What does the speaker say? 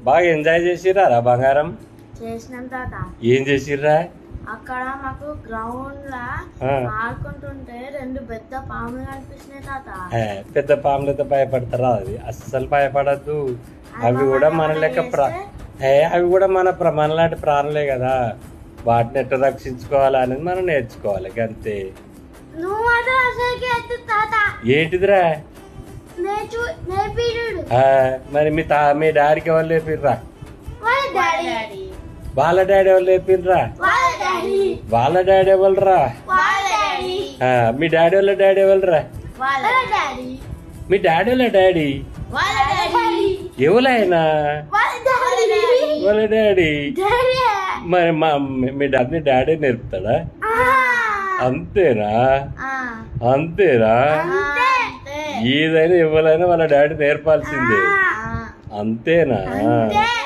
బాగా ఎంజాయ్ చేసిర్రా రా బంగారం? చేసినాం తాత. ఏం చేసిర్రా? అక్కడ మాకు గ్రౌండ్ లా ఆడుకుంటుంటే 2 పెద్ద పాములు కనిపించినాయి తాత. పెద్ద పాములతో భయపడతారా? అది అస్సలు భయపడద్దు. అవి కూడా మన లెక్క అవి కూడా మనలాంటి ప్రాణులే కదా. వాటిని ఎట్లా రక్షించుకోవాలి అనేది మనం నేర్చుకోవాలి అంతే. ఏంటిదిరా? మరి మీ డాడీకి ఎవరు లేపిర్రా? వాళ్ళ డాడీ ఎవరు లేపిర్రా? వాళ్ళ డాడీ ఎవరురా? మీ డాడీ వాళ్ళ డాడీ ఎవరురా? మీ డాడీ వాళ్ళ డాడీ ఎవరైనా వాళ్ళ డాడీ. మరి మీ డాడీ నేర్పుతాడా? అంతేనా? అంతేనా? ఏదైనా ఎవరైనా వాళ్ళ డాడీ నేర్పాల్సిందే. అంతేనా?